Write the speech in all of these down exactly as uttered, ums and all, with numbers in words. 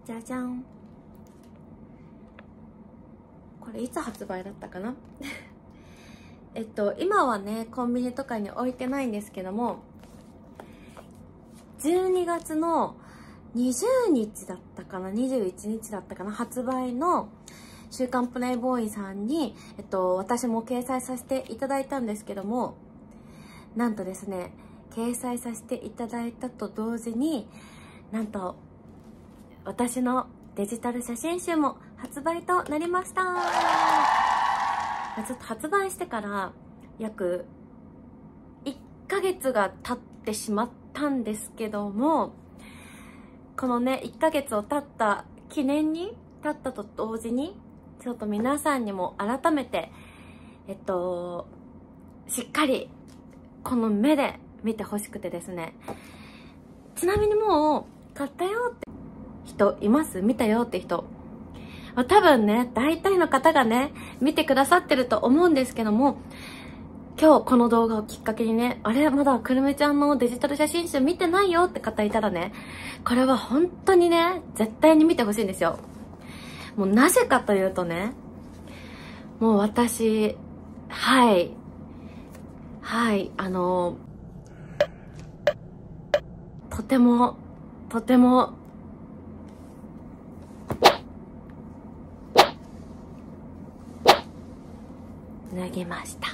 じゃじゃん。これいつ発売だったかなえっと今はねコンビニとかに置いてないんですけども、じゅうにがつのにじゅうにちだったかな、にじゅういちにちだったかな、発売の週刊プレイボーイさんに、えっと、私も掲載させていただいたんですけども、なんとですね、掲載させていただいたと同時に、なんと私のデジタル写真集も発売となりました。ちょっと発売してから約いっかげつが経ってしまったんですけども、このねいっかげつを経った記念に経ったと同時に、ちょっと皆さんにも改めてえっとしっかりこの目で見てほしくてですね。ちなみにもう買ったよって人います？見たよって人、まあ、多分ね大体の方がね見てくださってると思うんですけども、今日この動画をきっかけにね、あれまだくるみちゃんのデジタル写真集見てないよって方いたらね、これは本当にね絶対に見てほしいんですよ。もうなぜかというとね、もう私はいはいあのとてもとても脱ぎました。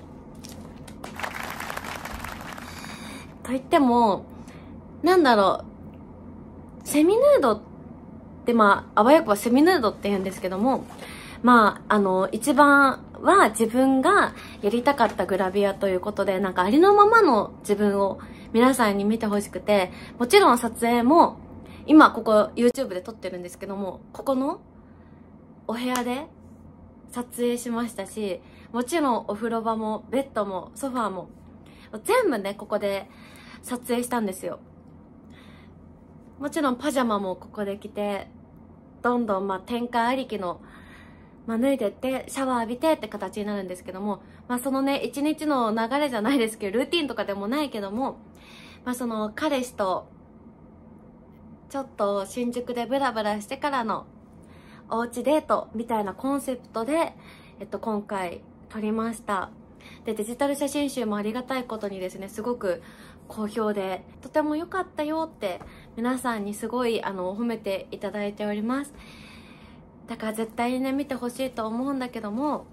と言ってもなんだろう、セミヌードってまああわよくはセミヌードって言うんですけども、まああの一番は自分がやりたかったグラビアということで、なんかありのままの自分を皆さんに見てほしくて、もちろん撮影も今ここ YouTube で撮ってるんですけども、ここのお部屋で撮影しましたし、もちろんお風呂場もベッドもソファーも全部ねここで撮影したんですよ。もちろんパジャマもここで着て、どんどんまあ展開ありきの、まあ、脱いでってシャワー浴びてって形になるんですけども、まあ、そのね一日の流れじゃないですけど、ルーティンとかでもないけども、まあ、その彼氏とちょっと新宿でブラブラしてからのおうちデートみたいなコンセプトで、えっと、今回撮りました。でデジタル写真集もありがたいことにですね、すごく好評で、とても良かったよって皆さんにすごいあの褒めていただいております。だから絶対にね見てほしいと思うんだけども、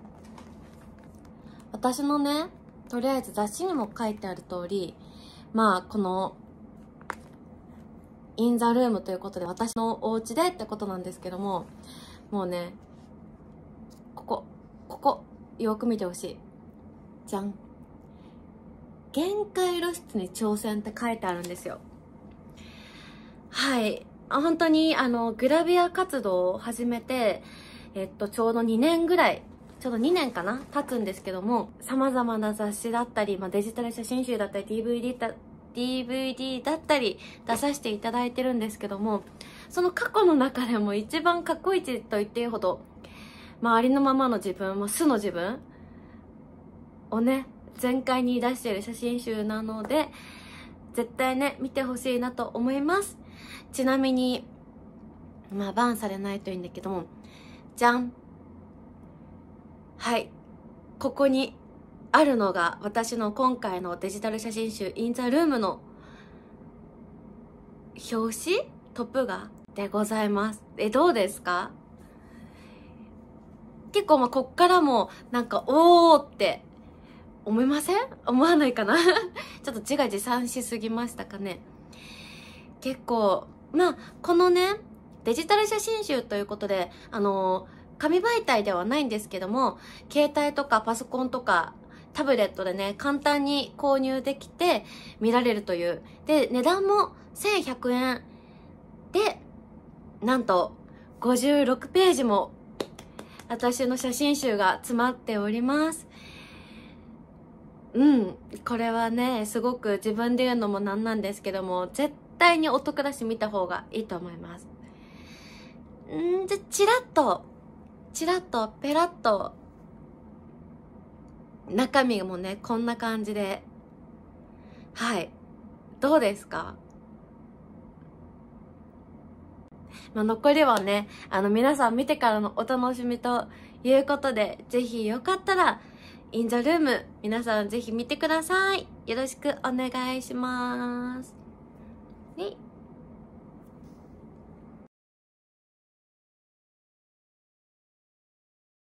私のねとりあえず雑誌にも書いてある通り、まあこのインザルームということで私のお家でってことなんですけども、もうねここここよく見てほしい。じゃん、限界露出に挑戦って書いてあるんですよ。はい、本当にあのグラビア活動を始めて、えっと、ちょうどにねんぐらい、ちょうどにねんかな経つんですけども、さまざまな雑誌だったり、まあ、デジタル写真集だったり ディーブイディー だ ディーブイディー だったり出させていただいてるんですけども、その過去の中でも一番過去一と言っていいほど、まあ、ありのままの自分、まあ、素の自分をね全開に出している写真集なので、絶対ね見てほしいなと思います。ちなみにまあバンされないといいんだけども、じゃん、はい、ここにあるのが私の今回のデジタル写真集インザルームの表紙トップ画でございます。えどうですか？結構まあこっからもなんかおーって思いません？思わないかなちょっと自画自賛しすぎましたかね。結構まあこのねデジタル写真集ということで、あの紙媒体ではないんですけども、携帯とかパソコンとかタブレットでね簡単に購入できて見られるという。で値段もせんひゃくえんで、なんとごじゅうろくページも私の写真集が詰まっております。うん、これはねすごく自分で言うのもなんなんですけども、絶対にお得だし見た方がいいと思います。んじゃチラッとチラッとペラッと中身もねこんな感じで、はい、どうですか？ まあ、残りはね、あの、皆さん見てからのお楽しみということで、ぜひよかったら、インザルーム、皆さんぜひ見てください。よろしくお願いします。ね。